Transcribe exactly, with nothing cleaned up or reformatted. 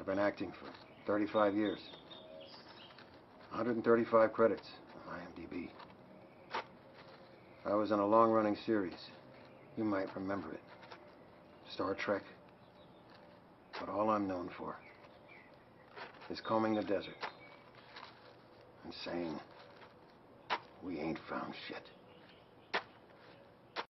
been acting for thirty-five years. one hundred thirty-five credits on I M D B. I was in a long-running series. You might remember it. Star Trek. But all I'm known for is combing the desert and saying, we ain't found shit.